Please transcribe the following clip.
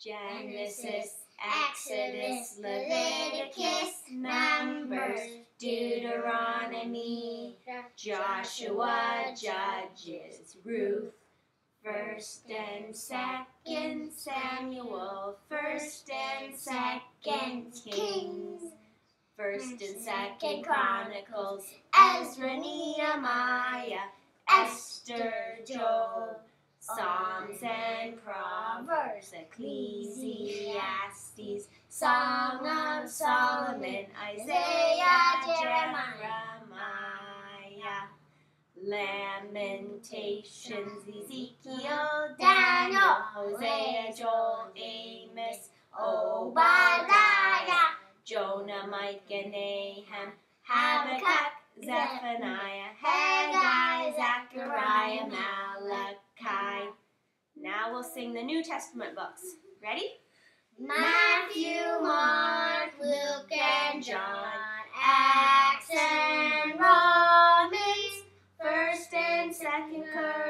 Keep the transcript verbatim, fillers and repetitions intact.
Genesis, Exodus, Leviticus, Numbers, Deuteronomy, Joshua, Judges, Ruth, First and Second Samuel, First and Second Kings, First and Second Chronicles, Ezra, Nehemiah, Esther, Job, Psalms and Proverbs, Ecclesiastes, Song of Solomon, Isaiah, Jeremiah, Lamentations, Ezekiel, Daniel, Hosea, Joel, Amos, Obadiah, Jonah, Micah, Nahum, Habakkuk, Zephaniah, Haggai, Zechariah, Malachi. Now we'll sing the New Testament books. Ready? Matthew, Mark, Luke, and John, Acts and Romans, First and Second Corinthians,